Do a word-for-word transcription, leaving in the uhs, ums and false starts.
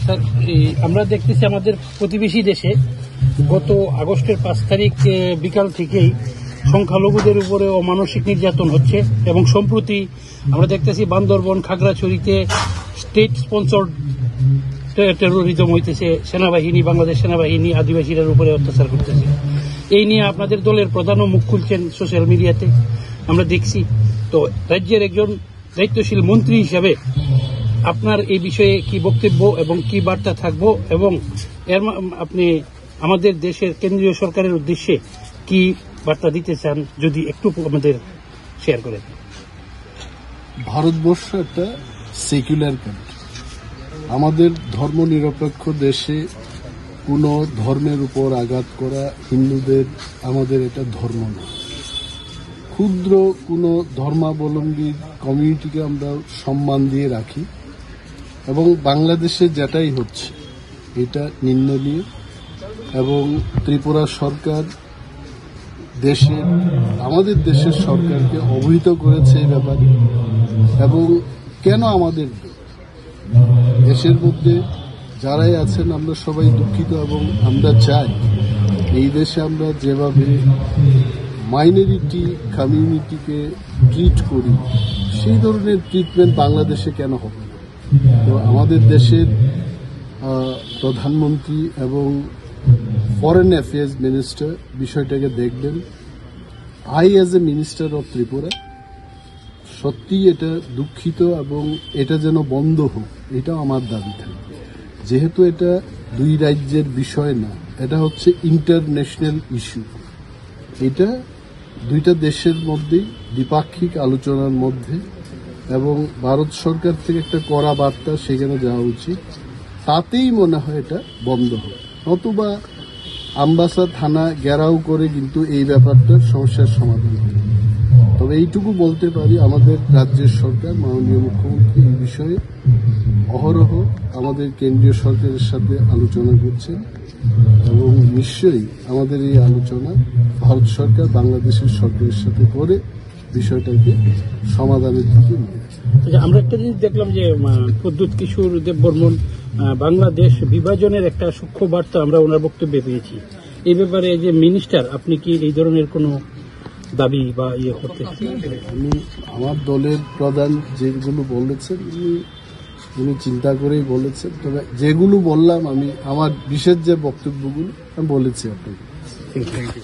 Sir, আমরা দেখতেছি আমাদের প্রতিবেশী দেশে গত আগস্টের পাঁচ তারিখ বিকাল থেকেই সংখ্যালঘুদের উপরে অমানসিক নির্যাতন হচ্ছে এবং সম্প্রতি আমরা দেখতেছি বান্দরবন খাগড়াছড়িতে স্টেট স্পন্সর টেরোরিজম হইতেছে, সেনাবাহিনী বাংলাদেশ সেনাবাহিনী আদিবাসীদের উপরে অত্যাচার করতেছে। এই নিয়ে আপনাদের দলের প্রধানও মুখ খুলছেন সোশ্যাল মিডিয়াতে, আমরা দেখছি। তো রাজ্যের একজন দায়িত্বশীল মন্ত্রী হিসাবে আপনার এই বিষয়ে কি বক্তব্য এবং কি বার্তা থাকবো এবং এর আপনি আমাদের দেশের কেন্দ্রীয় সরকারের উদ্দেশ্যে কি বার্তা দিতে চান যদি একটু আমাদের শেয়ার করেন? ভারতবর্ষ একটা সেকুলার কান্ট্রি। আমাদের ধর্মনিরপেক্ষ দেশে কোনো ধর্মের উপর আঘাত করা হিন্দুদের আমাদের এটা ধর্ম না। ক্ষুদ্র কোনো ধর্মাবলম্বী কমিউনিটিকে আমরা সম্মান দিয়ে রাখি এবং বাংলাদেশে যেটাই হচ্ছে এটা নিন্দনীয় এবং ত্রিপুরা সরকার দেশের আমাদের দেশের সরকারকে অবহিত করেছে এই ব্যাপারে। এবং কেন আমাদের দেশের মধ্যে যারাই আছেন আমরা সবাই দুঃখিত এবং আমরা চাই এই দেশে আমরা যেভাবে মাইনরিটি কমিউনিটিকে ট্রিট করি সেই ধরনের ট্রিটমেন্ট বাংলাদেশে কেন হবে? তো আমাদের দেশের প্রধানমন্ত্রী এবং ফরেন অ্যাফেয়ার্স মিনিস্টার বিষয়টাকে দেখবেন। I as a minister of Tripura সত্যি এটা দুঃখিত এবং এটা যেন বন্ধ হোক, এটাও আমার দাবি থাকবে। যেহেতু এটা দুই রাজ্যের বিষয় না, এটা হচ্ছে ইন্টারন্যাশনাল ইস্যু। এটা দুইটা দেশের মধ্যেই দ্বিপাক্ষিক আলোচনার মধ্যে এবং ভারত সরকার থেকে একটা কড়া বার্তা সেখানে যাওয়া উচিত। তাতেই মনে হয় এটা বন্ধ হয়, নতুবা আমবাসা থানা ঘেরাও করে কিন্তু এই ব্যাপারটার সমস্যার সমাধান হবে। তবে এইটুকু বলতে পারি আমাদের রাজ্যের সরকার মাননীয় মুখ্যমন্ত্রী এই বিষয়ে অহরহ আমাদের কেন্দ্রীয় সরকারের সাথে আলোচনা করছেন এবং নিশ্চয়ই আমাদের এই আলোচনা ভারত সরকার বাংলাদেশের সরকারের সাথে করে বিষয়টাকে সমাধানের দিকে নিয়ে যাচ্ছে। আমরা একটা জিনিস দেখলাম যে প্রদ্যুৎ কিশোর দেববর্মন বাংলাদেশ বিভাজনের একটা সূক্ষ্ম বার্তা আমরা ওনার বক্তব্যে পেয়েছি। এই ব্যাপারে যে মিনিস্টার, আপনি কি এই ধরনের কোনো দাবি বা ইয়ে করতে? আমি আমার দলের প্রধান যেগুলো বলেছেন উনি উনি চিন্তা করেই বলেছেন। তবে যেগুলো বললাম আমি আমার বিশেষ যে বক্তব্যগুলো আমি বলেছি আপনাকে।